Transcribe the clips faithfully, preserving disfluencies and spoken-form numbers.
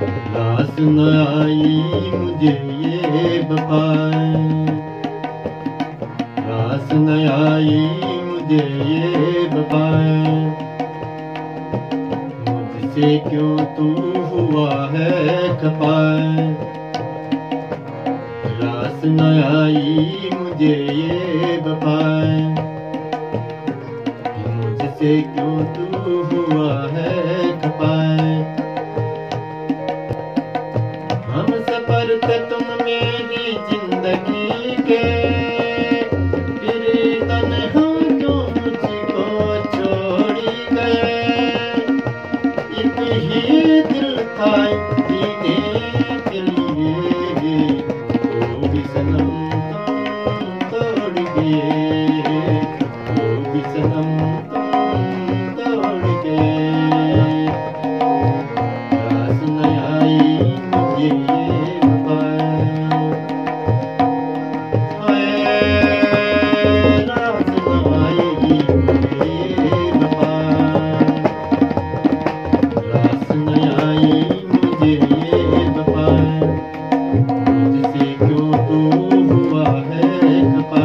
रास न आई मुझे ये वफा, रास न आई मुझे ये वफा, मुझसे क्यों तू हुआ है खफा। रास न आई मुझे ये वफा, मुझसे क्यों तू हुआ है खफा। हम सफर थे तुम मेरी जिंदगी के, फिर तन्हा क्यों मुझको छोड़ गए। एक ही दिल था जीने के लिए, वो भी सनम तुम तोड़ गए, वो भी सनम तुम तोड़ गए। रास न आई मुझे ये वफा, रास न आई मुझे ये वफा, रास न आई मुझे ये वफा, मुझसे क्यों तू हुआ है खफा।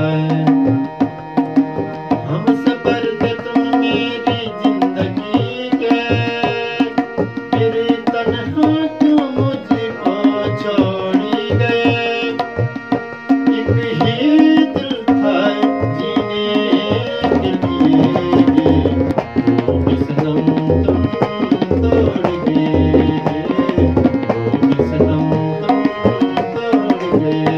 हम सफर थे तुम मेरी जिंदगी के, फिर तन्हा क्यों मुझको छोड़ गए। एक ही दिल था जीने के लिए, वो भी सनम तुम तोड़ गए, वो भी सनम तुम तोड़ गए।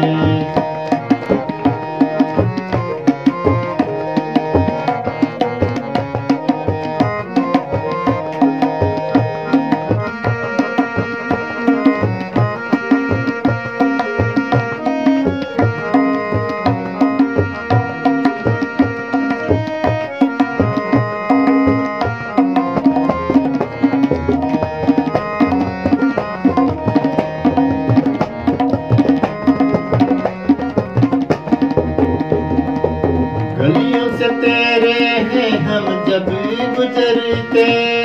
गलियों से तेरे हैं हम जब गुजरते,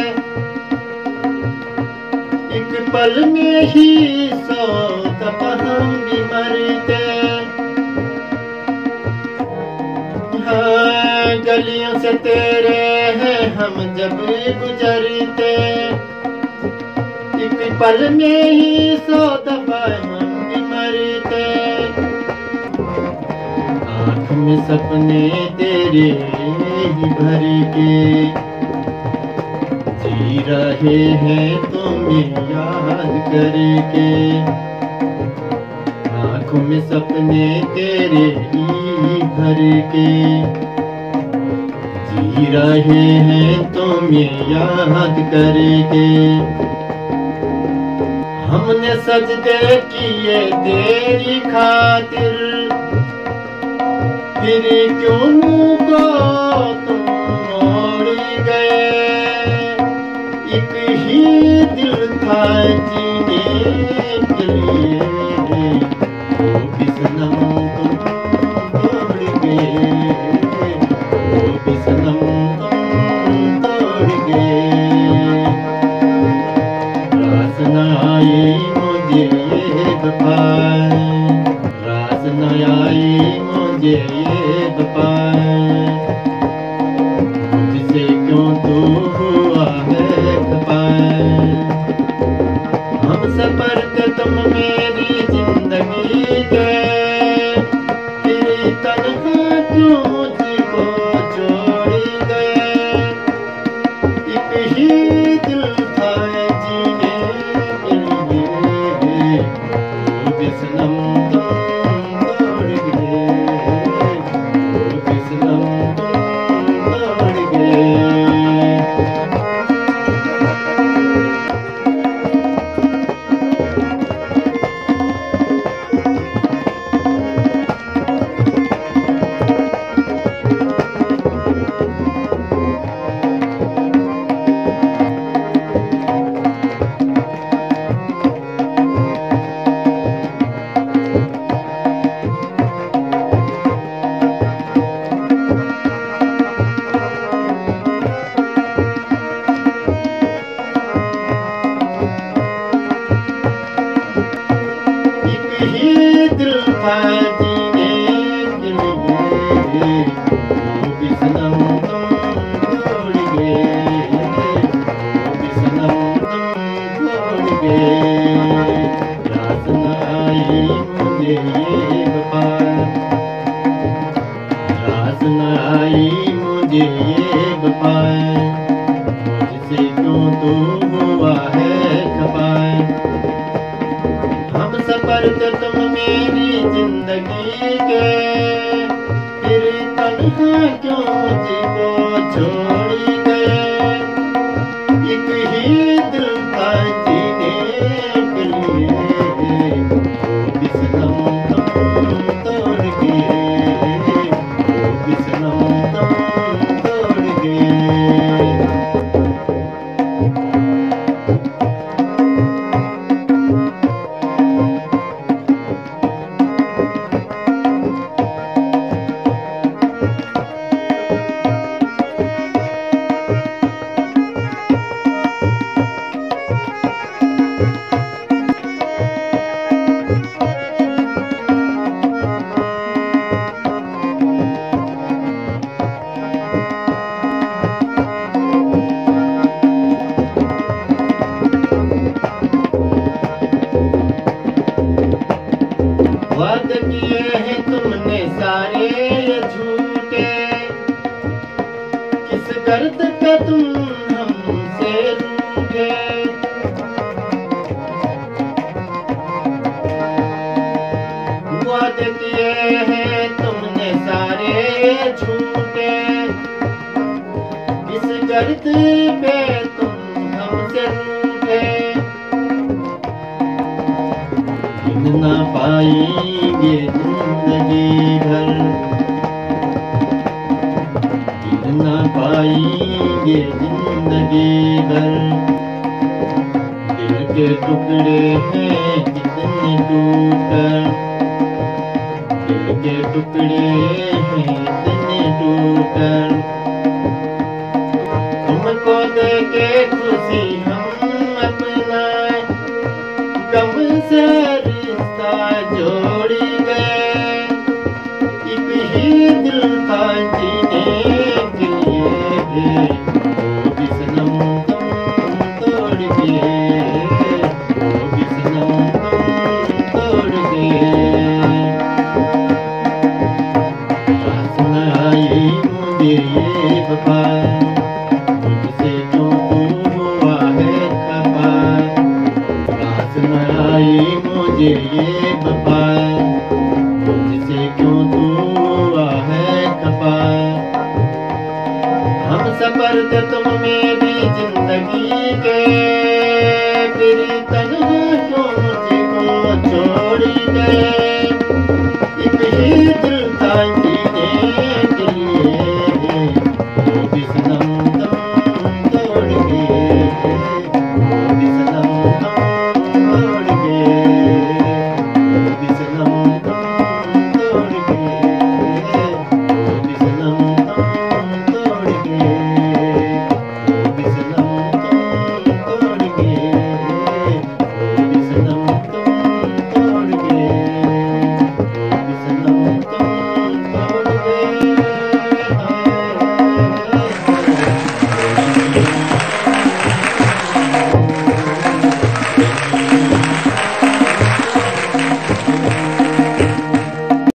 एक पल में ही सौ दफा हम भी मरते। हाँ, गलियों से तेरे हैं हम जब गुजरते, एक पल में ही सौ दफा हम भी मरते। आँख में सपने तेरे ही भर के, जी रहे हैं तुम्हें याद करके। आँखों में सपने तेरे ही भर के, जी रहे हैं तुम्हें याद करके। हमने सजदे किए तेरी खातिर, फिर क्यों मुझको तुम मोड़ गए। एक ही दिल था जीने के लिए, वो भी सनम तुम तोड़ गए, वो भी सनम तुम तोड़ गए। रास न आई मुझे ये वफा, रास न आई मुझे ये वफा, मुझसे क्यों तू हुआ है खफा। हम सफर थे तुम मेरी जिंदगी के, फिर तन्हा क्यों मुझको छोड़ गए। एक ही दिल था जीने के लिए, वो भी सनम तुम तोड़ गए, वो भी सनम तुम तोड़ गए। ही दिल था जीने के लिए, वो भी सनम तुम छोड़ गए, वो भी सनम तुम छोड़ गए। रास न आई मुझे ये वफा, रास न आई मुझे ये वफा, मुझसे क्यों तू हुआ है खफा। हम सफर थे तुम मेरी जिंदगी के, फिर तन्हा क्यों मुझको छोड़ गए। एक ही दिल था जीने के लिए, वो भी सनम तुम तोड़ गए, वो भी सनम तुम तोड़ गए। वादे किए हैं तुमने सारे ये झूठे, किस गर्द पे तुम हमसे रूठे। वादे किए हैं तुमने सारे झूठे, किस गर्द पे तुम हमसे रूठे। ना पाएंगे जिंदगी भर, ना पाएंगे जिंदगी भर। दिल के टुकड़े हैं कितने टूटकर, दिल के टुकड़े हैं कितने टूटकर। तुमको देके खुशी हम अपना गम से जोड़ी गए। एक ही दिल था जीने के लिए, वो भी सनम तुम तोड़ गए, वो भी सनम तुम तोड़ गए। रास न आई मुझे ये वफा, मुझसे क्यों तू हुआ है खफा। रास न आई मुझे ये वफा, मुझसे क्यों तू हुआ है खफा। हम सफर थे तुम मेरी जिंदगी के, फिर तन्हा क्यों मुझको छोड़ गए।